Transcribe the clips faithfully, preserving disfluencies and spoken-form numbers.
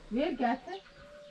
Ver getir.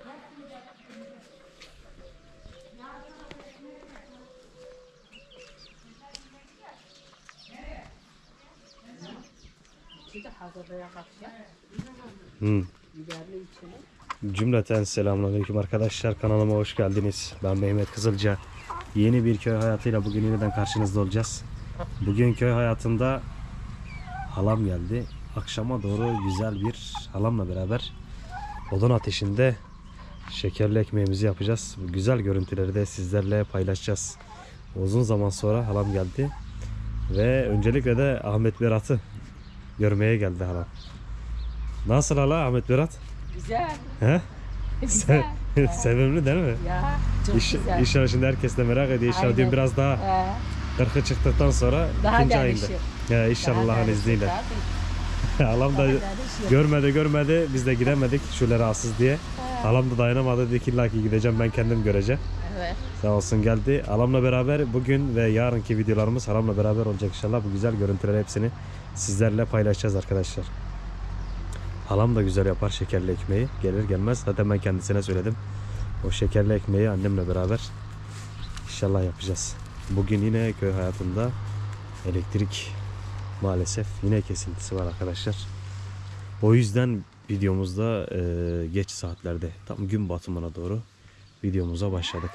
Hmm. Cümleten selamünaleyküm arkadaşlar, kanalıma hoş geldiniz. Ben Mehmet Kızılca. Yeni bir köy hayatıyla bugün yeniden karşınızda olacağız. Bugün köy hayatında halam geldi. Akşama doğru güzel bir halamla beraber odun ateşinde şekerli ekmeğimizi yapacağız. Bu güzel görüntüleri de sizlerle paylaşacağız. Uzun zaman sonra halam geldi. Ve öncelikle de Ahmet Berat'ı görmeye geldi halam. Nasıl hala Ahmet Berat? Güzel. He? Güzel. Se sevimli değil mi? Ya çok İş, güzel. İnşallah şimdi herkes de merak ediyor. İnşallah Aynen. diyorum biraz daha He. kırkı çıktıktan sonra Daha ikinci ayında. gelişir. Ya inşallah Allah'ın Daha izniyle. gelişir, Halam da daha gelişir. görmedi görmedi biz de gidemedik şöyle rahatsız diye. Halam da dayanamadı, dedi ki illa ki gideceğim, ben kendim göreceğim. Evet. Sağ olsun geldi. Halamla beraber bugün ve yarınki videolarımız halamla beraber olacak inşallah. Bu güzel görüntüleri hepsini sizlerle paylaşacağız arkadaşlar. Halam da güzel yapar şekerli ekmeği. Gelir gelmez zaten ben kendisine söyledim. O şekerli ekmeği annemle beraber inşallah yapacağız. Bugün yine köy hayatında elektrik maalesef yine kesintisi var arkadaşlar. O yüzden videomuzda e, geç saatlerde tam gün batımına doğru videomuza başladık.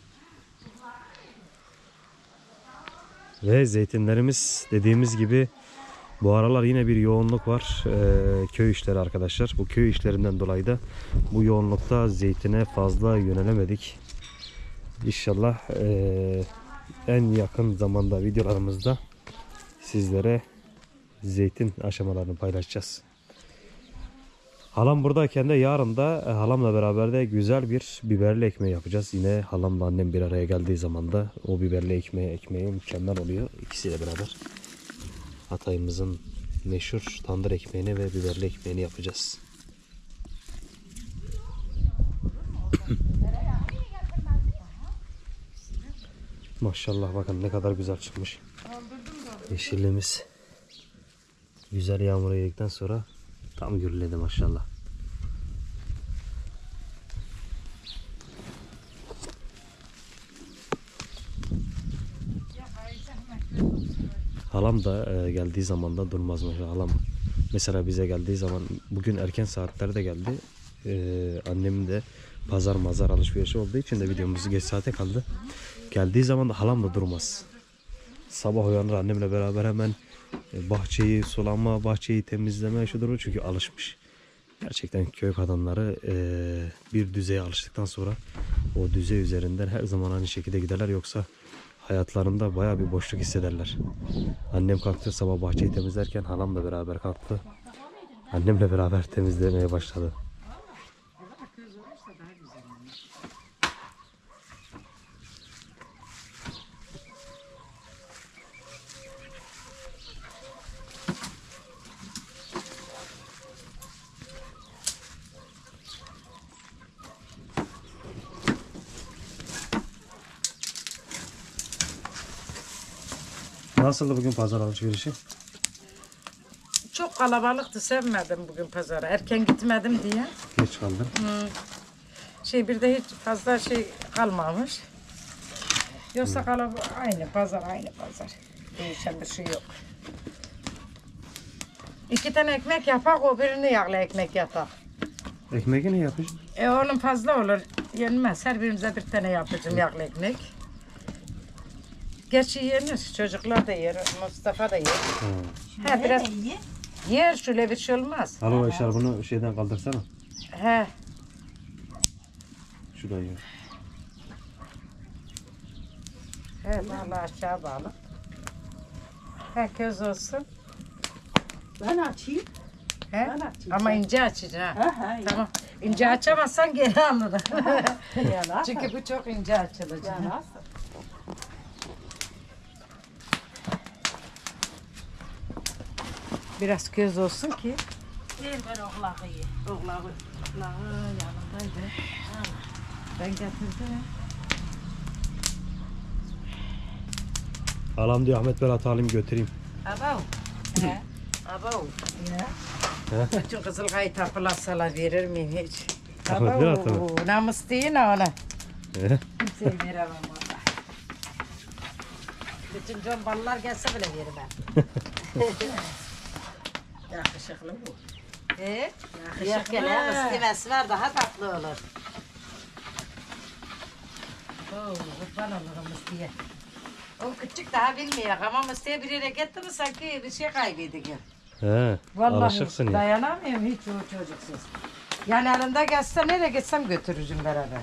Ve zeytinlerimiz dediğimiz gibi bu aralar yine bir yoğunluk var. Ee, köy işleri arkadaşlar. Bu köy işlerinden dolayı da bu yoğunlukta zeytine fazla yönelemedik. İnşallah ee, en yakın zamanda videolarımızda sizlere zeytin aşamalarını paylaşacağız. Halam buradayken de yarın da e, halamla beraber de güzel bir biberli ekmeği yapacağız. Yine halamla annem bir araya geldiği zaman da o biberli ekmeği, ekmeği mükemmel oluyor. İkisiyle beraber Hatay'ımızın meşhur tandır ekmeğini ve biberli ekmeğini yapacağız. Maşallah bakın ne kadar güzel çıkmış. Yeşilliğimiz güzel yağmura yedikten sonra tam gürledi maşallah. Halam da e, geldiği zaman da durmaz maşallah. Halam mesela bize geldiği zaman bugün erken saatlerde geldi. E, annemin de pazar mazar alışverişi olduğu için de videomuzu geç saate kaldı. Geldiği zaman da halam da durmaz. Sabah uyanır annemle beraber hemen e, bahçeyi sulama, bahçeyi temizleme şu durumu çünkü alışmış. Gerçekten köy kadınları e, bir düzeye alıştıktan sonra o düzey üzerinden her zaman aynı şekilde giderler, yoksa hayatlarında baya bir boşluk hissederler. Annem kalktı sabah bahçeyi temizlerken halam da beraber kalktı. Annemle beraber temizlemeye başladı. Nasıldı bugün pazar alışverişi? Çok kalabalıktı, sevmedim bugün pazara. Erken gitmedim diye. Geç kaldın. Hmm. Şey bir de hiç fazla şey kalmamış. Yoksa kalabalık aynı pazar, aynı pazar. Değişen bir şey yok. İki tane ekmek yapak, o birini yağlı ekmek yapak. Ekmeği ne yapıyorsun? E oğlum fazla olur, yenmez. Her birimize bir tane yapacağım yağlı ekmek. Gerçi yenir, çocuklar da yer, Mustafa da yer. Ha. He biraz yer, şöyle bir şey olmaz. Al o eşarbını şeyden kaldırsana. He. Şurada yer. He, vallahi aşağı bağlı. He, köz olsun. Ben açayım. He? Ben açayım. Ama ince açacaksın ha. Ha, ha, Tamam. İnce açamazsan geri alırım. Ya nasıl? Çünkü bu çok ince açılacak. Ya nasıl? Biraz köz olsun ki. Ver ver oğlağı ye. Oğlağı. Oğlağı yanındaydı. Ben getirdim. Halam diyor Ahmet Berat alayım götüreyim. Abav. He. Abav. Ya. He? Bütün kızılgayı tapılasalar verir miyim hiç? Ahmet ver atalım. Tabii namus değil ona. He? Kimseye veremem valla. Bütün comballar gelse bile vermem. Yakışıklı bu. He? Yakışıklı. Yok gele istemesi var daha tatlı olur. Oo, kurban olurum Musti'ye. O küçük daha bilmiyor ama Musti'ye bir yere gitti mi sanki bir şey kaybediyor. He. Vallahi Alışıksın ya. dayanamıyorum hiç o çocuksuz. Yani elimde gelse nereye gitsem götürürüm beraber.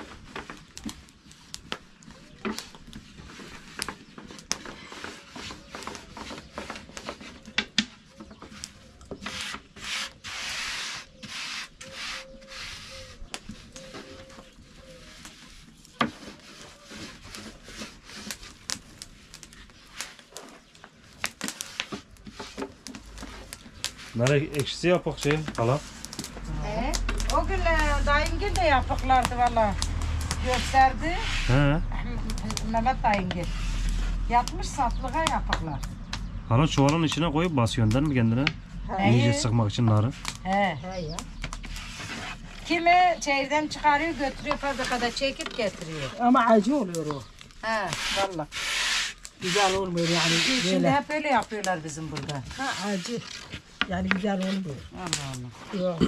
Nare ekşisi yapak şey hala. He? O gün e, dayımgil de yapıklardı valla. Gösterdi. He. Mehmet dayımgil. Yapmış satlığa yapıklar. Hala çuvalın içine koyup basıyorsun değil mi kendine? İyice sıkmak için narı. He. He ya. Kimi çeyirden çıkarıyor götürüyor fabrikada çekip getiriyor. Ama acı oluyor o. He valla. Güzel olmuyor yani. Şimdi Böyle. hep öyle yapıyorlar bizim burada. Ha acı. Yani güzel olmuyor. Allah Allah. Yok.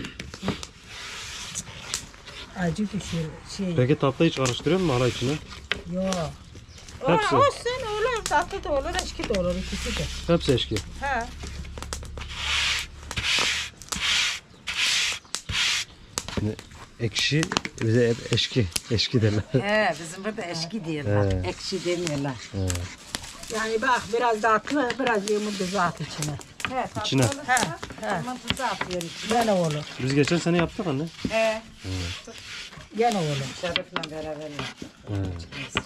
acı düşüyor. Şey. Peki tatlı hiç karıştırıyor musun hala içine? Yok. Hepsi. O, olsun olur. Tatlı da olur, eşki de olur. İkisi de. Hepsi eşki. Ha. Şimdi ekşi bize hep eşki. Eşki derler. He bizim burada eşki diyorlar. He. Ekşi demiyorlar. He. Yani bak biraz tatlı, biraz limon tuzu at içine. He tatlı İçine. olursa He, he. limon tuzu atıyor içine. Gene olur. Biz geçen sene yaptık anne. He. Gene olur. Şerif'le beraber yaptık. He.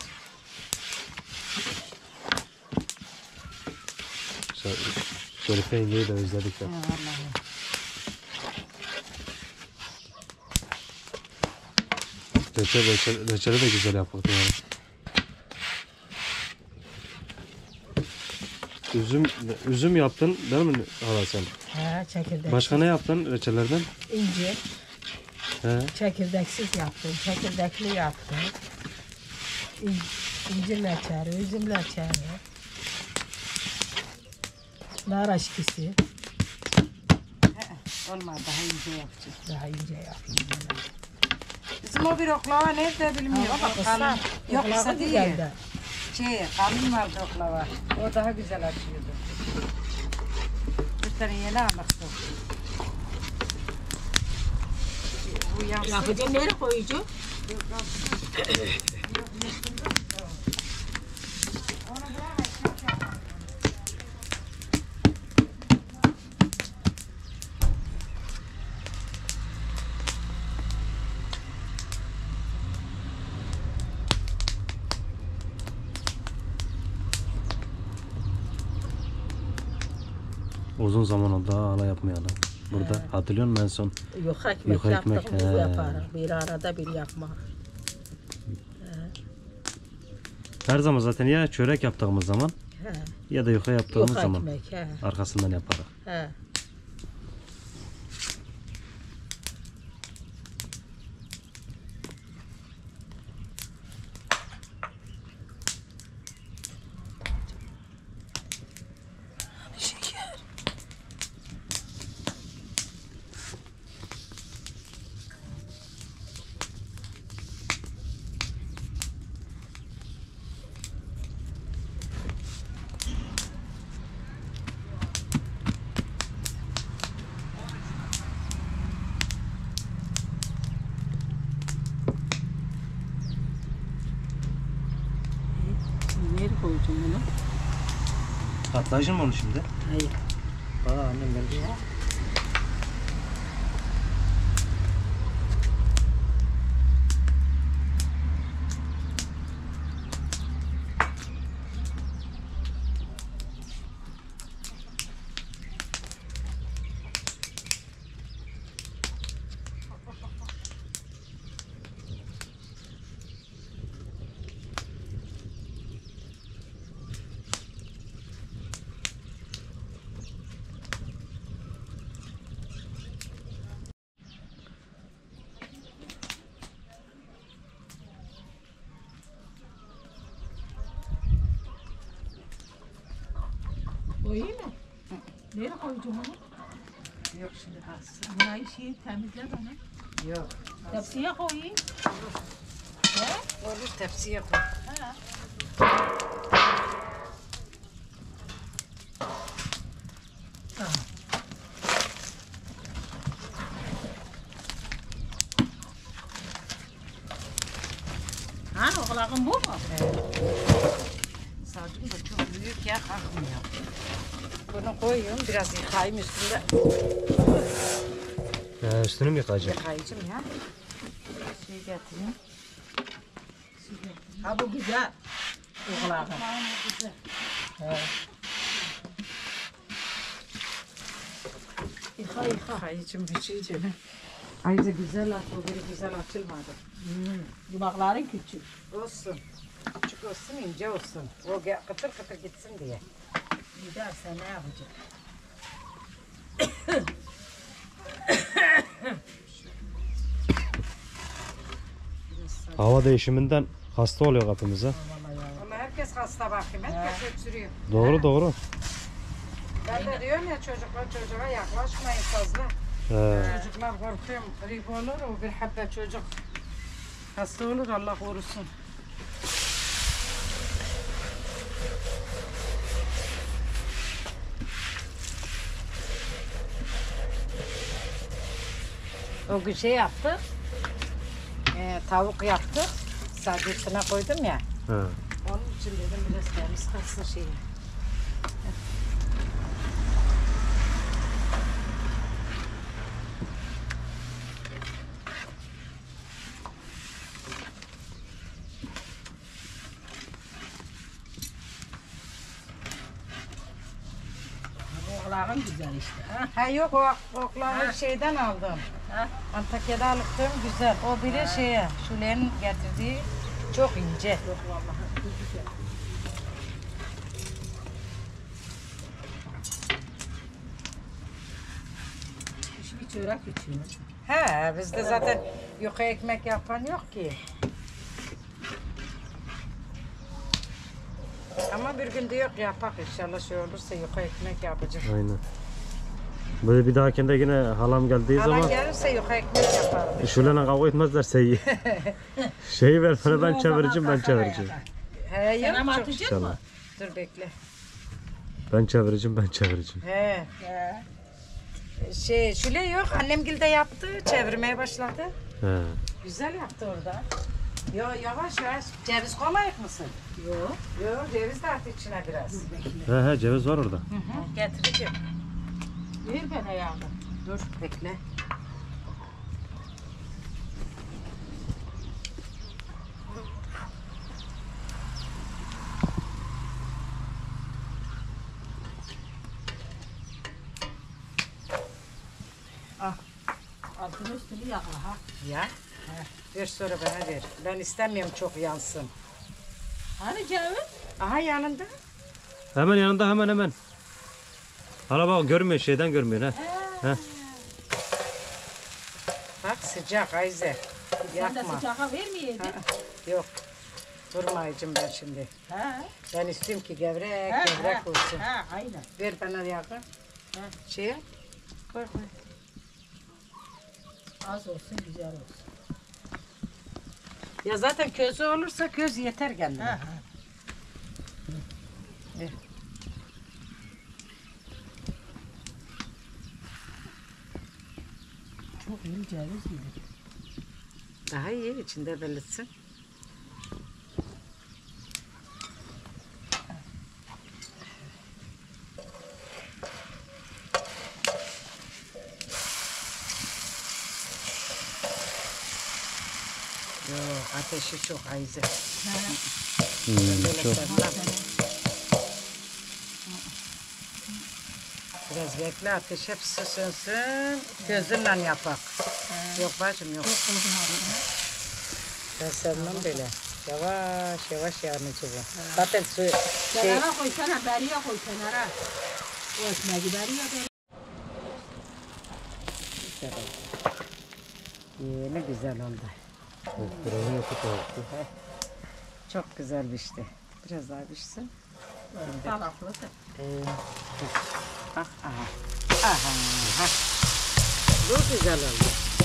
Şer- Şerife yengeyi de özledik ya. He vallahi. Reçel, reçel, reçeli de güzel yaptık yani. Üzüm, üzüm yaptın değil mi hala sen? Ha, çekirdek. Başka ne yaptın reçellerden? İnci. He. Çekirdeksiz yaptım. Çekirdekli yaptım. İn, incir reçeli, üzüm reçeli. Nar aşkisi. Olmadı daha ince yapacağız. Daha ince yaptım. Bizim o bir oklava nerede bilmiyorum. Ama kısa. Kalın. Yok Oklava kısa değil. güzel de. Şey kalın vardı oklava. O daha güzel açıyordu. Bir tane yeni almıştım. Bu yansın. Yapacağım nereye koyacağım? Uzun zaman oldu ha hala yapmayalım. Burada hatırlıyor musun en son? Yuka ekmek Yuka ekmek, yaptık, biz he. yaparız. Bir arada bir yapmak. Her zaman zaten ya çörek yaptığımız zaman He. ya da yuka yaptığımız Yuka zaman ekmek. He. arkasından yaparız. He. Nereye koyacağım bunu? Patlayıcı mı onu şimdi? Hayır. Aa annem geldi ya. koyacağım onu? Yok şimdi kalsın. Burayı şey temizle bana. Yok. Tepsiye koyayım. Olur tepsiye koy. Ha. Ha, oğlakın bu mu? Sacım da çok büyük ya kalkmıyor. Bunu koyuyorum biraz yıkayayım üstünde. Ee, üstünü mü yıkayacak? Yıkayacağım ya. Şey getireyim. Ha bu güzel. Oğlakın. Güzel. Yıka yıka. Yıkayacağım bir şey canım. Ayrıca güzel at, o biri güzel açılmadı. Hmm. Yumakların küçük. Olsun. Küçük olsun, ince olsun. O ge- kıtır kıtır gitsin diye. Giderse ne yapacak? Hava değişiminden hasta oluyor kapımıza. Ama herkes hasta bakayım, herkes öksürüyor. Doğru doğru. Ben de diyorum ya çocuklar çocuğa yaklaşmayın fazla. Ee, Çocuklar korkuyorum, grip olur, o bir hatta çocuk hasta olur, Allah korusun. O gün şey yaptık, e, tavuk yaptık, sadece üstüne koydum ya. he. Onun için dedim biraz temiz kalsın şeyi. Oğlakın güzel işte. Ha? Ha yok o okları şeyden aldım. Ha? Antakya'da aldığım güzel. O biri şeye, Şule'nin getirdiği çok ince. Yok vallahi güzel. Hiçbir çörek içiyor. He bizde zaten yuka ekmek yapan yok ki. Ama bir günde yok yapak inşallah şey olursa yuka ekmek yapacağım. Aynen. Böyle bir dahakinde yine halam geldiği Hala zaman gelirse yuka ekmek yaparım. şöyle kavga etmezlerse iyi. Şeyi ver bana ben o çevireceğim zaman ben çevireceğim. He yok Sen ama çok. atacaksın İnşallah. mı? Dur bekle. Ben çevireceğim ben çevireceğim. He. He. Şey Şule yok annemgil de yaptı çevirmeye başladı. He. Güzel yaptı orada. Yo yavaş yavaş. Ceviz koymayık mısın? Yok. Yok ceviz de at içine biraz. Dur bekle. He he ceviz var orada. Hı hı. Getireceğim. Ver bana yavrum. Dur bekle. Altını üstünü yakla ha. Ya. Ver sonra bana ver. Ben istemiyorum çok yansın. Hani ceviz? Aha yanında. Hemen yanında hemen hemen. Hala bak görmüyor şeyden görmüyor ha. He. Bak sıcak Ayze. Sen de Yakma. sıcağa vermeyeydin. Yok. Durmayacağım ben şimdi. Ha. Ben istiyorum ki gevrek Ha, gevrek ha, olsun. ha, aynen. Ver bana yağı. Şeye. Koy koy. Az olsun güzel olsun. Ya zaten közü olursa köz yeter kendine. Ha, ha. Ver. Çok iyi ceviz yedik. Daha iyi içinde belirtsin. Yok ateşi çok Ayze. Hmm, Böyle çok. sevmem. Biraz bekle ateş hepsi sönsün. Gözünle yapak. Yok bacım yok. Ben sevmem böyle. Yavaş yavaş yanıcı bu. Zaten su şey Kenara koysana, beriye koy kenara. O ekmeği beriye ver. güzel oldu. Yeni güzel oldu. Birazını yapıp oldu. Çok güzel pişti. Biraz daha pişsin. Taraflı da. Ee, bak aha. Aha. Çok güzel oldu.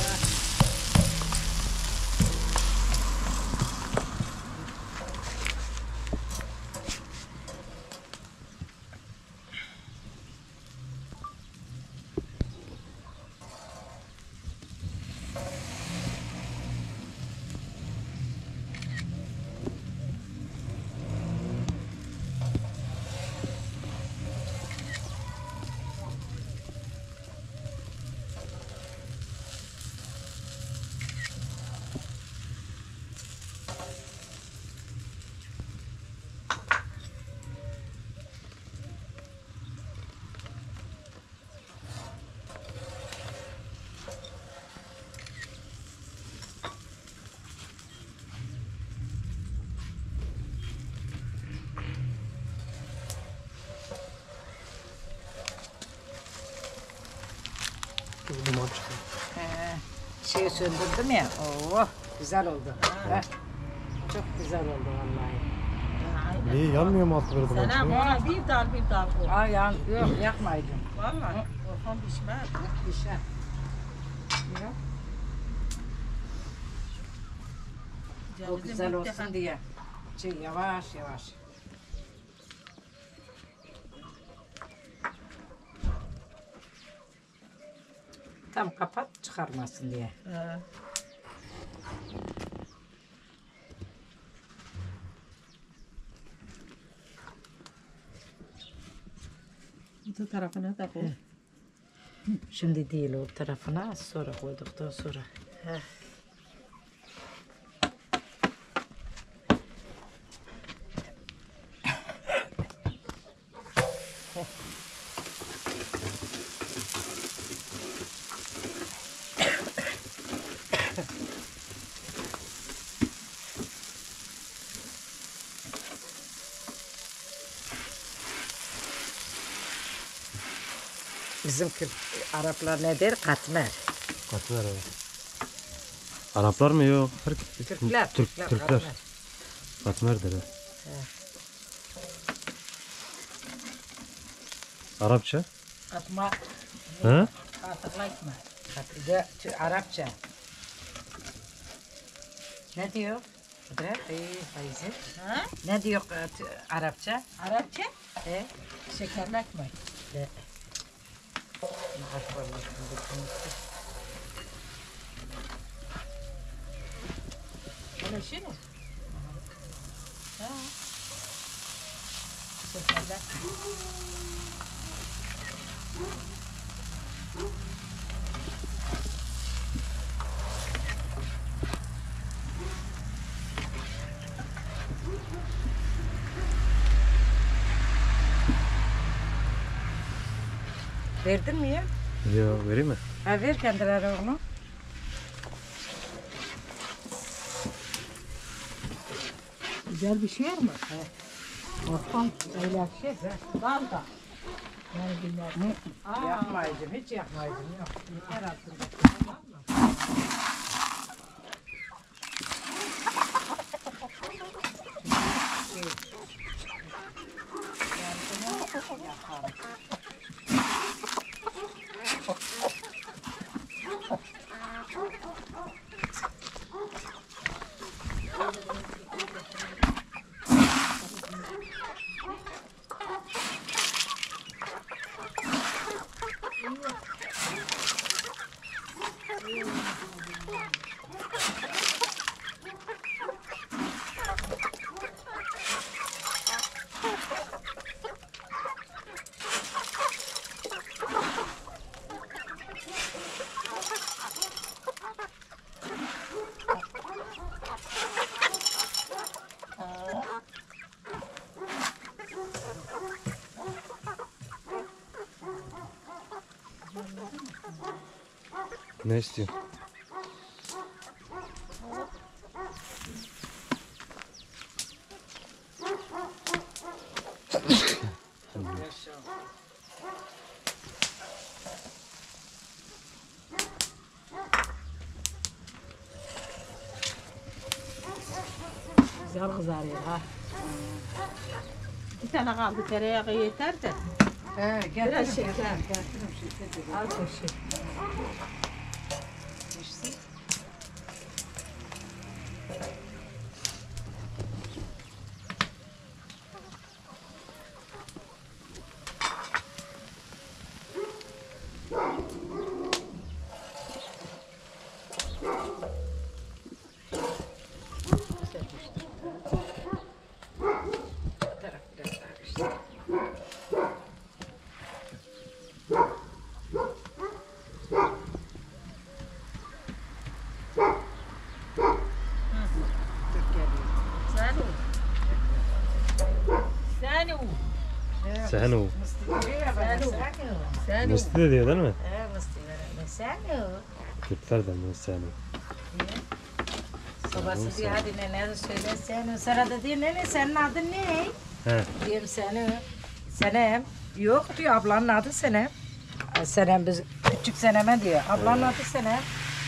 Duman çıktı. Ee, şeyi söndürdüm ya. Oo, güzel oldu. Ha. Çok güzel oldu vallahi. İyi yanmıyor mu altı böyle duman Sana çıkıyor? bana bir dal bir dal koy. Aa, yan, yok yakmayacağım. Vallahi Orhan pişmez. Pişer. Yok, o güzel olsun diye. Şey, yavaş yavaş. Tam kapat çıkarmasın diye. He. Bu tarafına da koy. Şimdi değil, o tarafına sonra koyduktan sonra. He. Bizim Kürt, Araplar ne der? Katmer. Katmer evet. Araplar mı yok? Türk, Türkler. Türk, Türkler. Türkler. Katmer. Katmer dedi. Arapça? Katma. He? Hatırlatma. Katide, Tü- Arapça. Ne diyor? Kudret, iyi, Faizi. Ha? Ne diyor e, tü- Arapça? Arapça E? şekerli ekmek. De. Maaş var, bakın, Öyle şey mi? Ha. Şekerli ekmek. Verdin mi ya? Yok vereyim mi? Ha, ver kendileri onu. Güzel bir şey mi? Orhan öyle şey. Dal da. Yani bilmem. Aa. Yapmayacağım, hiç yapmayacağım. Yok. Yeter artık. Ne istiyorsun? Güzel kızarıyor ha. Bir tane kaldı tereyağı yeter de. He, getirin. Biraz şeker. Getirin şeker. Al kaşık. İşte. Senu. Senu. Senu. Senu. Musti de diyor değil mi? Senu. Kürtler de mi Senu? Babası diyor hadi nene de söyle Senu. Sonra da diyor nene senin adın ne? He. Diyorum Senu. Senem. Yok diyor ablanın adı Senem. Ay, Senem biz küçük Senem'e diyor. Ablanın adı Senem.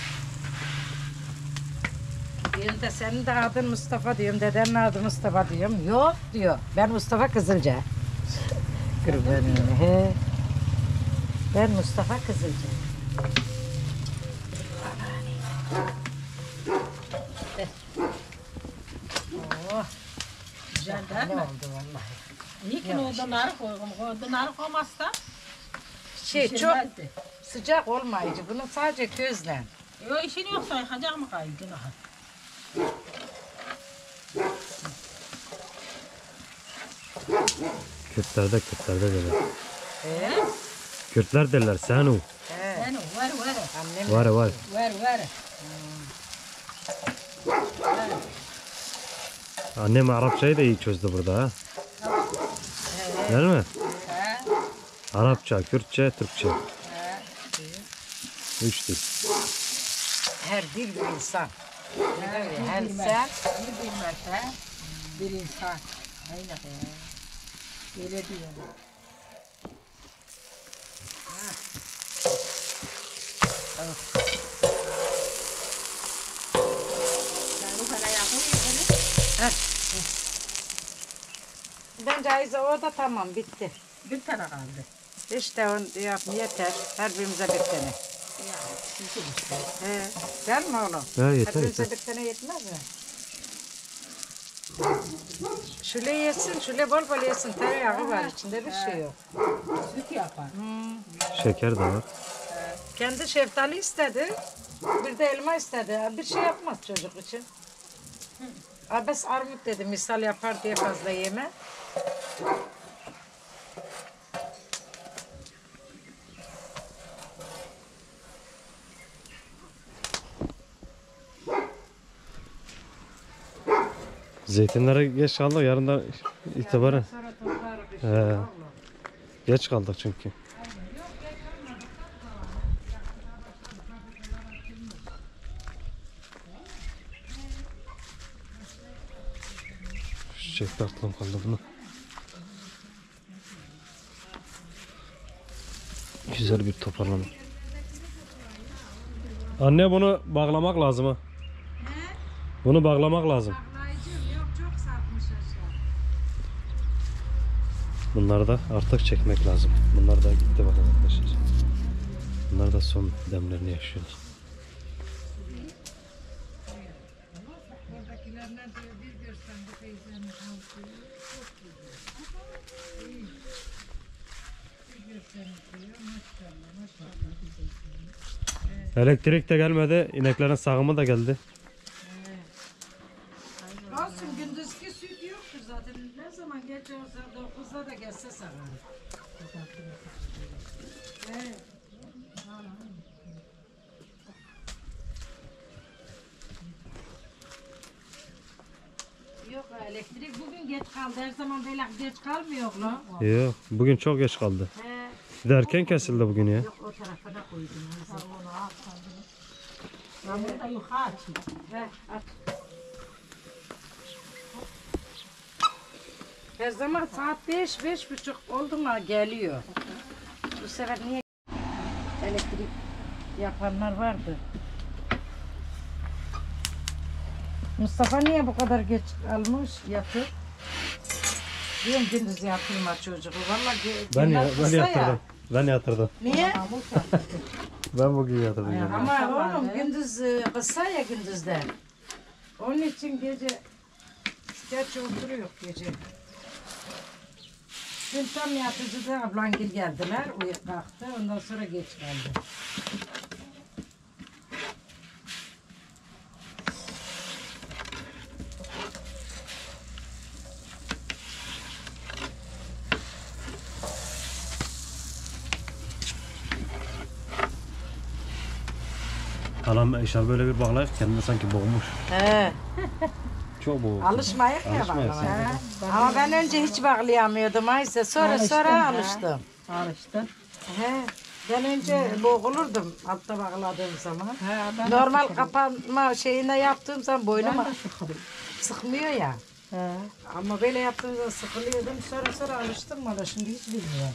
Diyorum da senin de adın Mustafa diyorum. Dedenin adı Mustafa diyorum. Yok diyor. Ben Mustafa Kızılca. Kurbanım. He. Ben Mustafa Kızılca. Oh. Güzel Ne değil mi? oldu vallahi. İyi ki odunları koydum. Odunları koymazsa Şey çok pişirmezdi. sıcak olmayıcı. Bunu sadece közle. Yok işin yoksa yıkacak mı kaydı? Kürtlerde Kürtlerde derler. He? Kürtler derler Senu. He. Senu ver ver. Annem Var var. Ver ver. Annem Arapçayı da iyi çözdü burada ha. Değil mi? He. Arapça, Kürtçe, Türkçe. He. Üç dil. her dil bir insan. Bir Her bilmez. sen Bir bilmez he. Bir insan. Aynen he. Öyle diyor. Sen bu kadar yapmayı bence Ayza o da tamam bitti. bir tane kaldı. İşte onu yap yeter. Her birimize bir tane. Ya sizin işte. He. Değil mi oğlum? Ya yeter, Her birimize yeter. bir tane yetmez mi? Şöyle yesin, şöyle bol bol yesin. Tereyağı var içinde bir şey yok. Süt yapar. Şeker de var. Kendi şeftali istedi. Bir de elma istedi. Bir şey yapmaz çocuk için. Abes armut dedi misal yapar diye fazla yeme. Zeytinlere geç kaldık. Yarından itibaren. Sonra toplarız He. Geç kaldık çünkü. Çiçekli aklım kaldı bunu. Güzel bir toparlama. Anne bunu bağlamak lazım ha. Bunu bağlamak lazım. Yok çok sarkmış aşağı. Bunları da artık çekmek lazım. Bunlar da gitti bakın arkadaşlar. Bunlar da son demlerini yaşıyorlar. Buradakiler ne diyor bir görsen bu teyzenin altı çok güzel. İyi. Bir görseniz diyor maşallah maşallah. Elektrik de gelmedi. İneklerin sağımı da geldi. Olsun gündüzki süt yoktur zaten. Ne zaman gece olsa dokuzda da gelse sağarım. Evet. Yok elektrik bugün geç kaldı. Her zaman böyle geç kalmıyor lan. Yok. Bugün çok geç kaldı. He. Bir de erken kesildi bugün ya. Yok o tarafa da koydum. Ben bunu da yukarı açayım. Ver at. Her zaman saat beş, beş buçuk oldu mu geliyor. Bu sefer niye elektrik yapanlar vardı. Mustafa niye bu kadar geç kalmış yatıp? Diyorum gündüz yatırma çocuğu. Vallahi Ben, günler ya, ben kısa ya. yatırdım. Ben yatırdım. Niye? Ben bugün yatırdım. yani. Ama oğlum gündüz e, kısa ya gündüzde. Onun için gece geç oturuyor gece. Dün tam yatıcıda ablangil geldiler. Uyuyup kalktı. Ondan sonra geç geldi. Halam eşar böyle bir bağlayıp kendini sanki boğmuş. He. Çok boğmuş. Alışmayık ya Alışmayız. bağlamaya. Ama ben önce hiç bağlayamıyordum Ayşe. Sonra Alıştın, sonra he. alıştım. Alıştın. He. Ben önce boğulurdum altta bağladığım zaman. He, ben Normal kapanma şeyine yaptığım zaman boynuma Ben de sıkıldım. sıkmıyor ya. He. Ama böyle yaptığım zaman sıkılıyordum. Sonra sonra alıştım bana. Şimdi hiç bilmiyorum.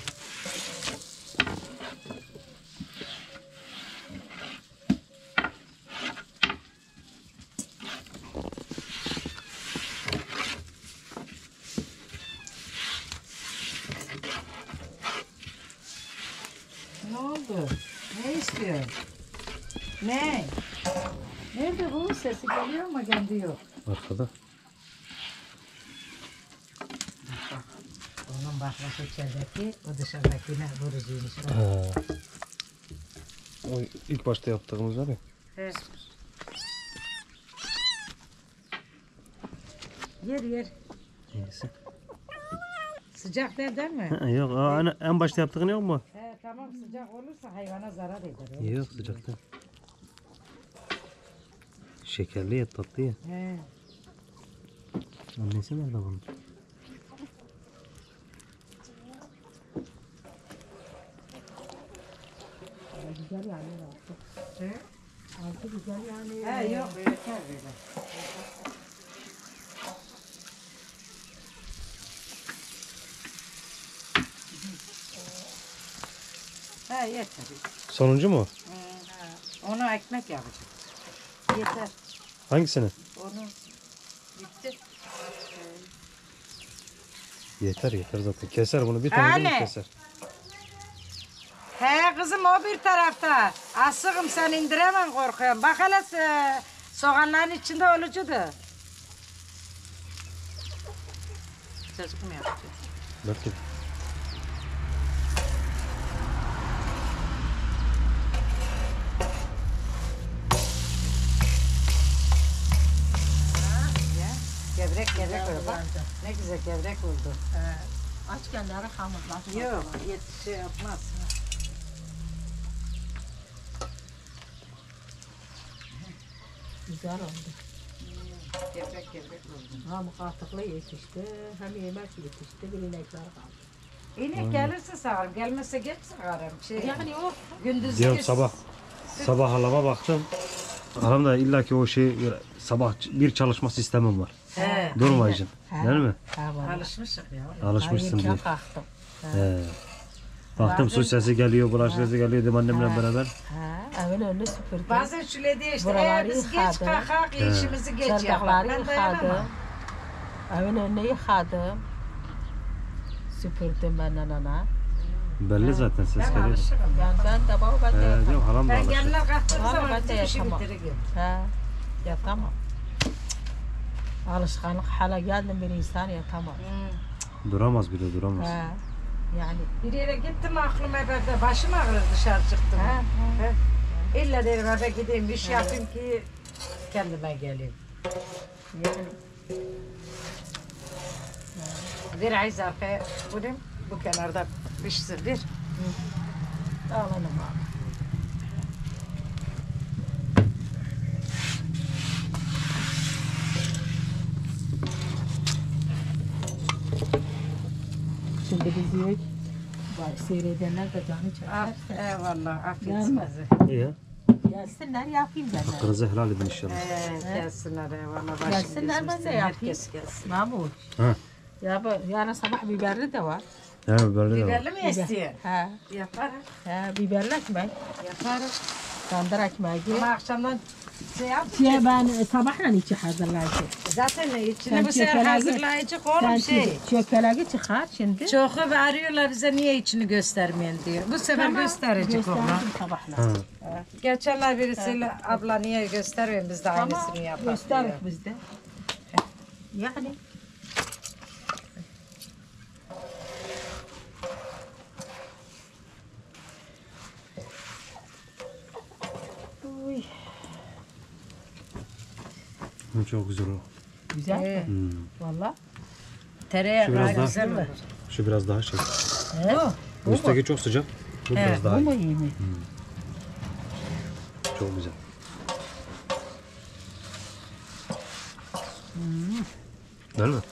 Ne oldu? Ne istiyor? Ne? Nerede bu? Sesi geliyor ama kendi yok. Arkada. Onun bakması içerideki, o dışarıdakine vurucuymuş. Ha. O ilk başta yaptığımız var ya. Evet. Yer yer. Neyse. Sıcak nereden mi? Ha, yok aa, en, en başta yaptığın yok mu? He, tamam sıcak olursa hayvana zarar eder. Yok sıcakta. Şekerli ya tatlı ya. He. Annesi nerede bunun? Güzel yani altı. He? Altı güzel yani. He yok yeter böyle. He yeter. Sonuncu mu? Onu ekmek yapacak. Yeter. Hangisini? Onu bitti. Yeter yeter zaten. Keser bunu bir tane Anne. de keser. He kızım o bir tarafta. Asığım sen indiremem korkuyorum. Bak hele e, soğanların içinde olucudu. Çocuk mu yapacak? Belki. Ya, gevrek gevrek oldu. Bak ne güzel gevrek oldu. He. Açkenleri hamurlar. Yok yet şey yapmaz. Güzel oldu. Gevrek gevrek oldu. Hem katıklı yetişti, hem yemek yetişti, bir inekler kaldı. İnek gelirse sağarım, gelmezse geç sağarım. Şey, Yani o gündüz Diyorum sabah. Sabah halama baktım. Halam da illaki o şey sabah bir çalışma sistemim var. He, Durmayacaksın. He. Değil mi? tamam. alışmışım ya. Alışmışsın diye. Erken kalktım. He. Baktım su sesi geliyor, bulaşık sesi geliyor dedim annemle beraber. Ha, evvel önünü süpürdüm. Bazen şöyle diye işte, Buraları "Ee, biz geç yıkadım. kalkak, He. işimizi geç yapalım. Çardakları Ben yıkadım. dayanamam. Evin önünü yıkadım. Süpürdüm benden ana. Belli zaten ses Ben geliyor. alışırım. Yani ben de baba ben de He, yatamam. diyorum halam da Ben alışır. gelinler kalktığım Vallahi zaman ben de bütün işi yapamam. bitiririm. He, yatamam. Alışkanlık hala geldim bir insan yatamam. Duramaz bile duramaz. He, yani. Bir yere gittim aklım hep evde. Başım ağrır dışarı çıktım. He, he. He. İlla derim eve gideyim bir şey yapayım ki kendime geleyim. Yani. Bir ay arkaya vurayım. Bu kenarda pişsin bir. Alalım abi. Şimdi biz yiyek. Bak seyredenler de canı Af, çeker. eyvallah afiyet Gelme. size. İyi ya. Gelsinler yapayım ben. Hakkınızı helal edin inşallah. Ee, gelsinler eyvallah. Başım Gelsinler, gözüm ben de üstüne, yapayım. herkes gelsin. Mahmut. Ha. Ya bu yarın sabah biberli de var. He böyle de var. Biberli mi istiyor? He. Yaparız. He biberli ekmek. Yaparız. Tandır ekmeği. Ama akşamdan Şey yap. Şey ben sabahla içi hazırlayacağım. Zaten içine Sen bu sefer çökeleği- hazırlayacak oğlum Sen şey. çökeleği çıkar şimdi. Çok arıyorlar bize niye içini göstermeyin diyor. Bu sefer gösterecek ona. Gösterdim sabahla. Ha. Geçenler birisiyle abla niye göstermiyorsun biz de aynısını yaparız diyor. Gösterdik biz de. Yani. Uy, Hı, çok güzel o. güzel. Evet. Hmm. Valla. Tereyağı Şu biraz daha daha- güzel olur. Şu biraz daha şey. He? Bu üstteki çok sıcak. Bu He, biraz daha Bu iyi. mu iyi mi? Çok güzel. Değil mi?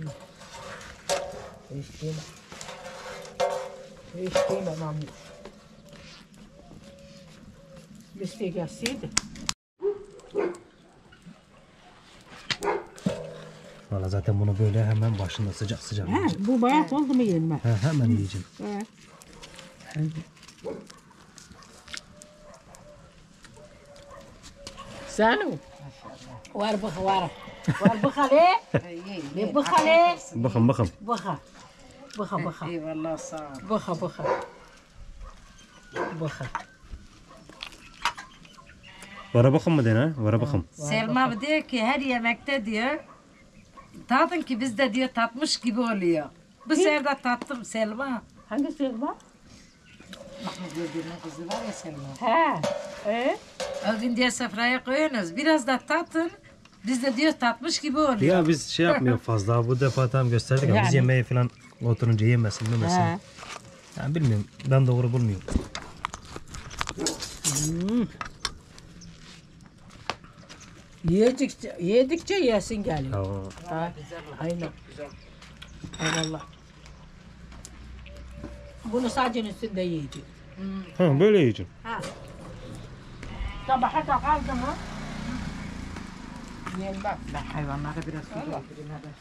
Hiç değil. Hiç değil Mahmut. Liste gelseydi. Valla zaten bunu böyle hemen başında sıcak sıcak. He, bu bayağı oldu mu yenme? He, hemen yiyeceğim. He. Sanu. Var bıkı var. Var bıkalı. Ne bıkalı? Bakın bakın. Bıka. Bıka bıka. Eyvallah sağ ol. Bıka bıka. Bıka. Vara bakın mı dene? Vara bakın. Selma diyor ki her yemekte diyor tadın ki biz de diyor tatmış gibi oluyor. Bu sefer de tattım Selma. Hangi Selma? Mahmut Gülbin'in kızı var ya Selma. He. E? O gün diye sofraya koyuyorsunuz. Biraz da tatın. Biz de diyor tatmış gibi oluyor. Ya biz şey yapmıyor fazla. Bu defa tam gösterdik ama biz Yani. yemeği falan oturunca yemesin demesin. He. Yani bilmiyorum. Ben doğru bulmuyorum. Yedikçe, yedikçe yesin geliyor. Tamam. Ha, aynen. Eyvallah. Bunu sadece üstünde yiyeceğim. Ha, böyle yiyeceğim. Sabaha da kaldı mı? Yiyin bak. Ben hayvanlara biraz su doldurayım hadi.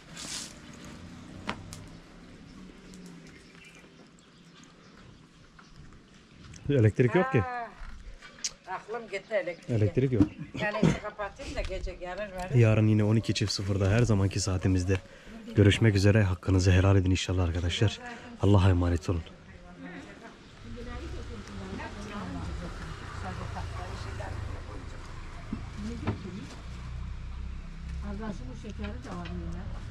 Elektrik yok ki. Aklım gitti elektrik. Elektrik yok. Elektriği kapatayım da gece yarın verir. Yarın yine on iki sıfırda her zamanki saatimizde görüşmek üzere. Hakkınızı helal edin inşallah arkadaşlar. Allah'a emanet olun. Arkadaşım bu şekeri de var yine.